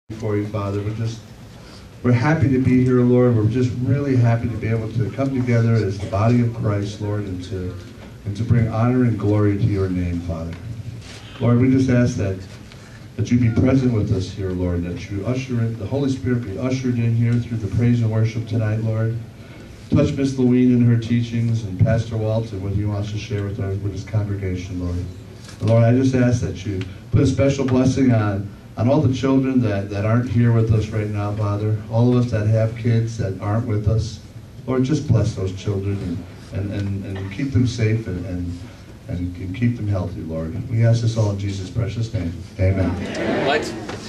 For you, Father. We're happy to be here, Lord. We're just really happy to be able to come together as the body of Christ, Lord, and to bring honor and glory to your name, Father. Lord, we just ask that you be present with us here, Lord, that you usher in, the Holy Spirit be ushered in here through the praise and worship tonight, Lord. Touch Miss Louine in her teachings and Pastor Walt and what he wants to share with his congregation, Lord. And Lord, I just ask that you put a special blessing on all the children that aren't here with us right now, Father. All of us that have kids that aren't with us. Lord, just bless those children and keep them safe and keep them healthy, Lord. We ask this all in Jesus' precious name. Amen. What?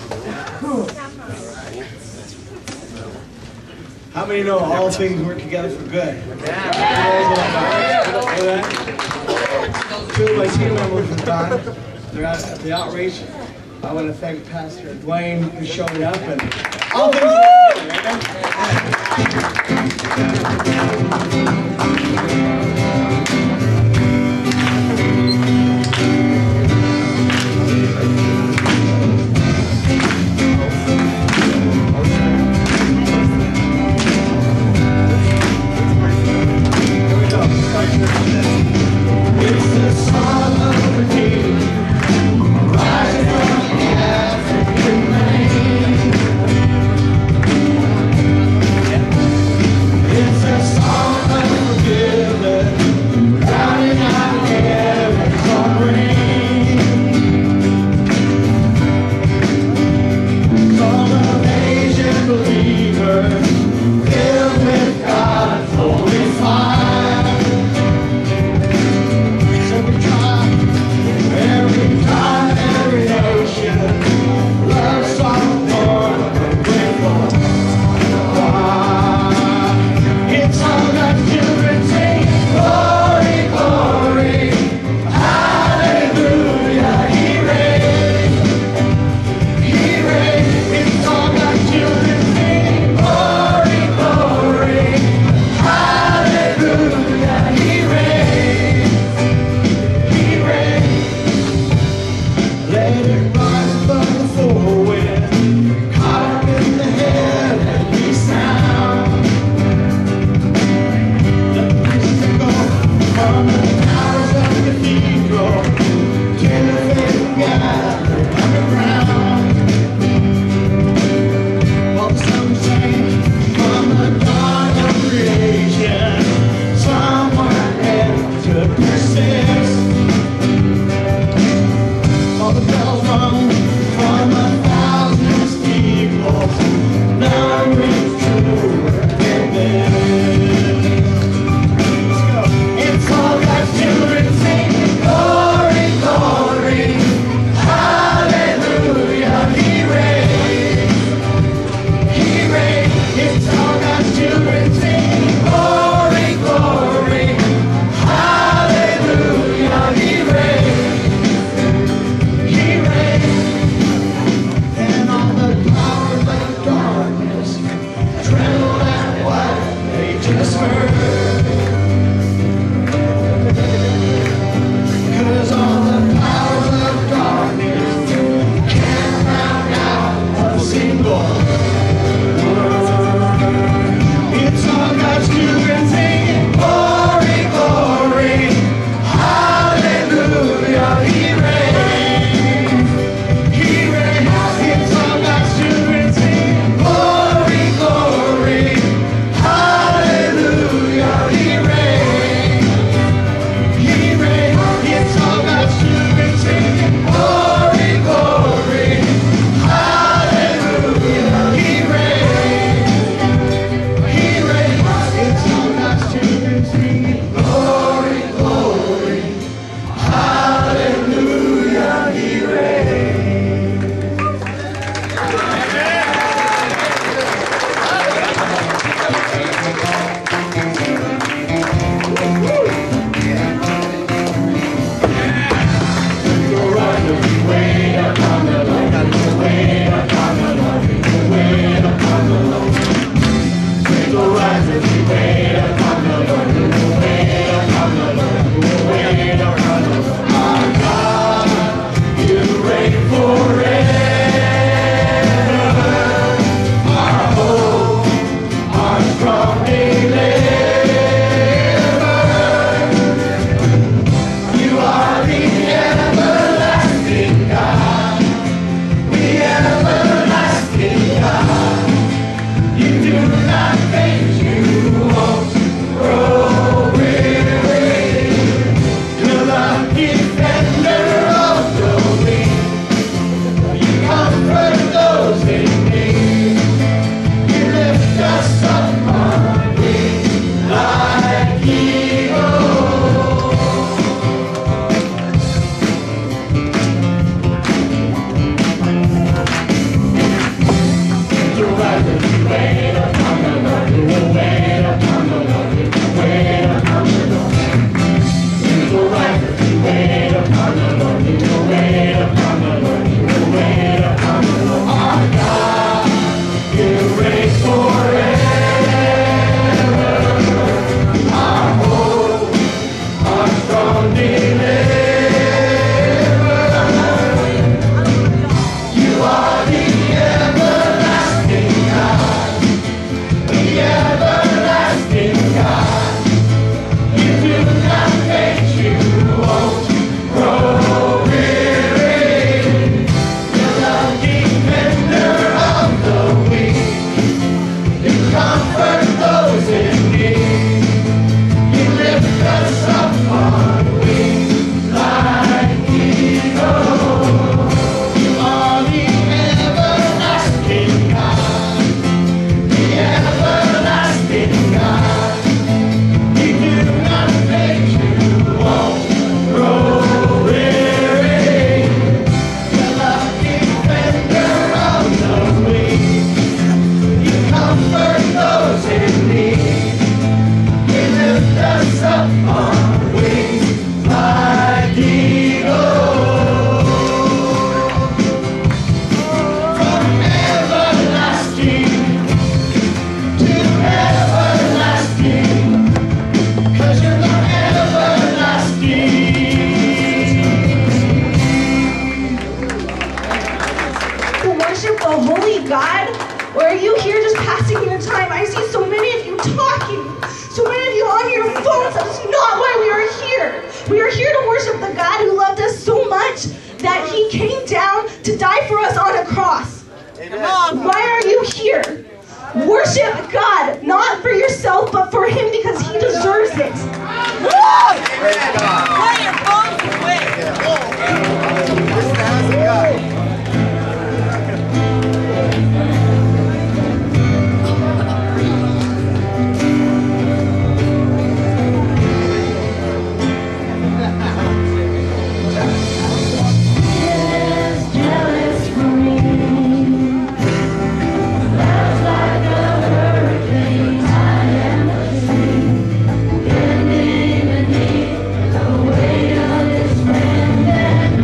How many know all things work together for good? Two of my team members are gone. They're at the outreach. I want to thank Pastor Dwayne for showing up, and all things It's the song of the King, rising from the African main. It's a song of forgiveness. holy God? Or are you here just passing your time? I see so many of you talking, so many of you on your phones. That's not why we are here. We are here to worship the God who loved us so much that he came down to die for us on a cross. Amen. Why are you here? Worship God, not for yourself, but for him because he deserves it. Praise God. Play your phones away. This is the house of God. Beneath the weight of this man that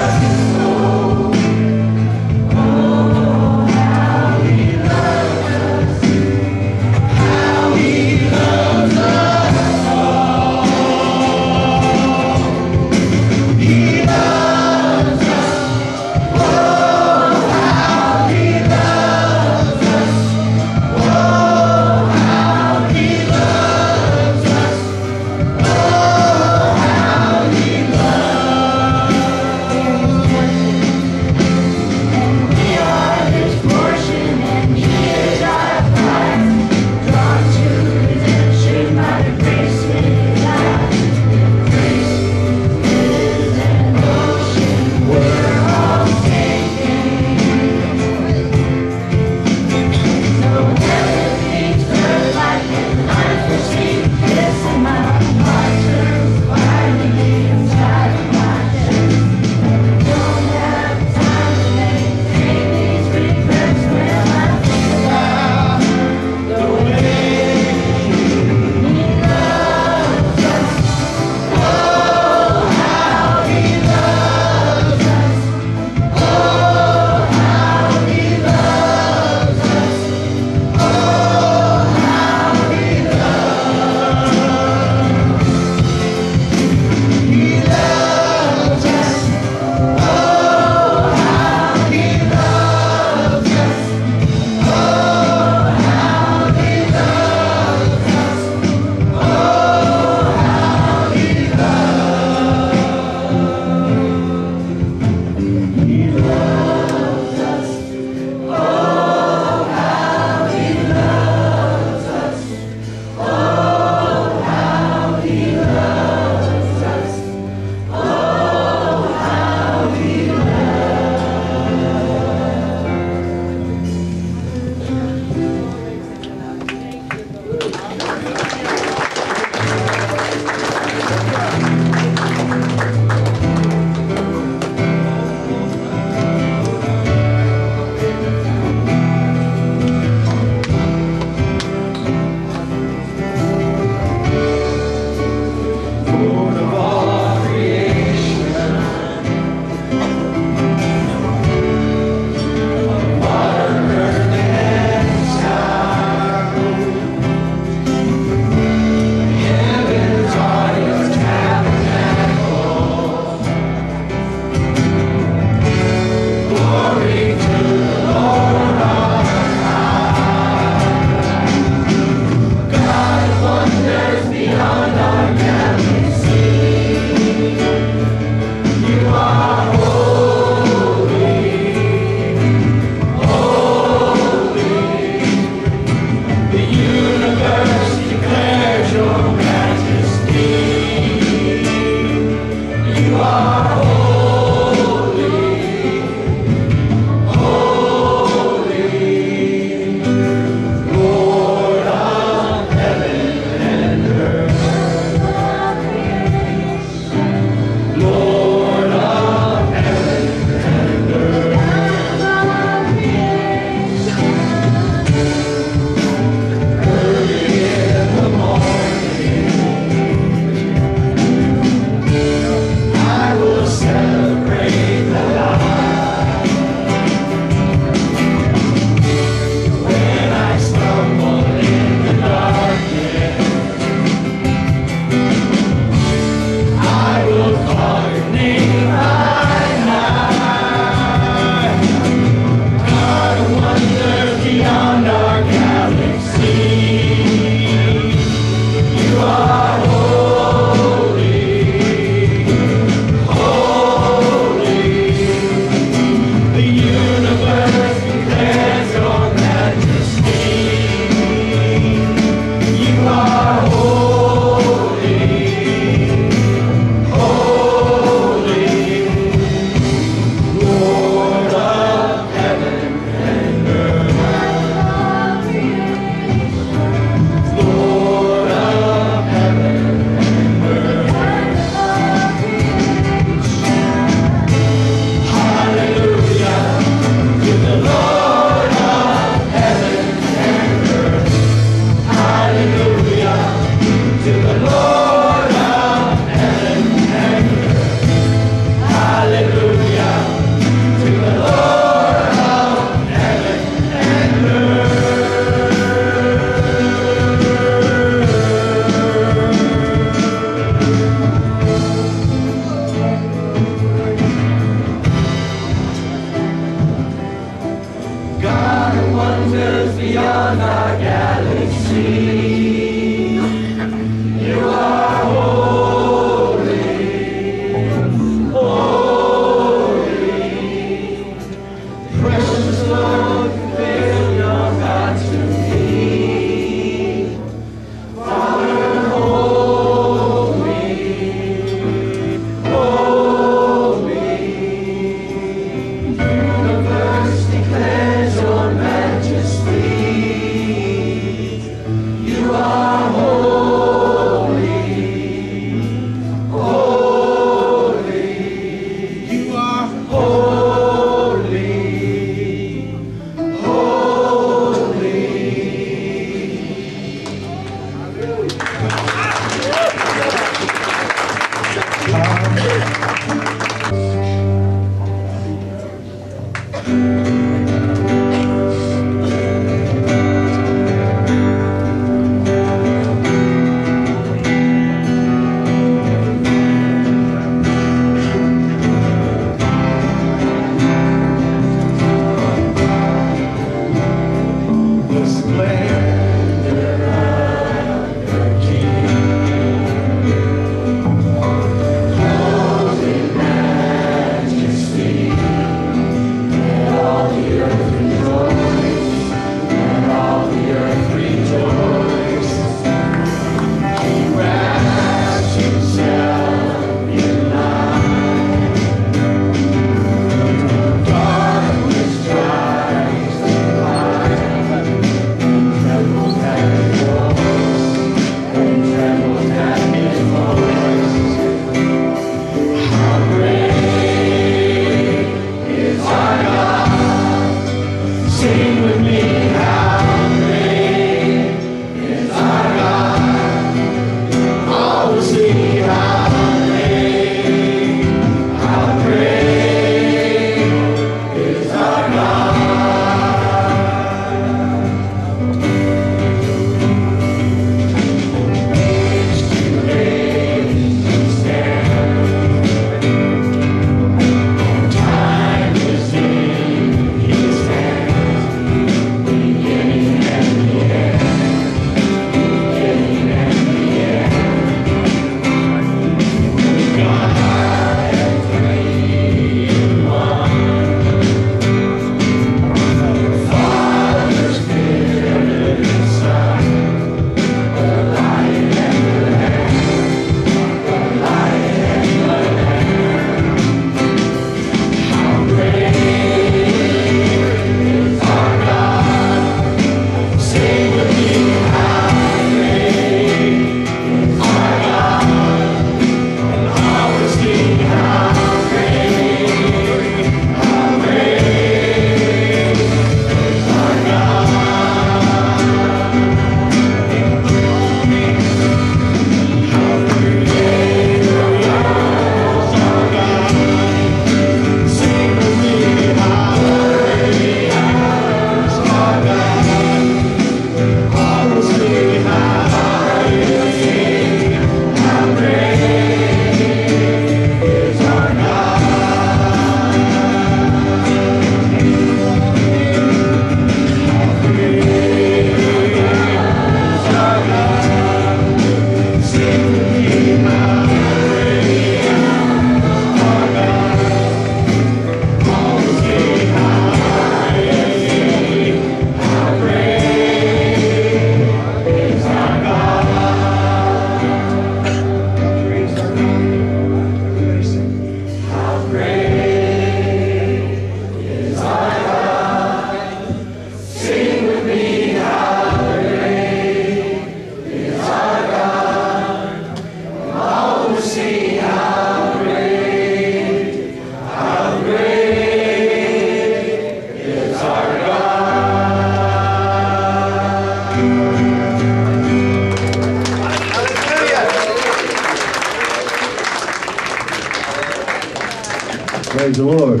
Praise the Lord.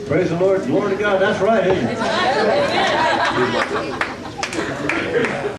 Praise the Lord. Glory to God. That's right, isn't it?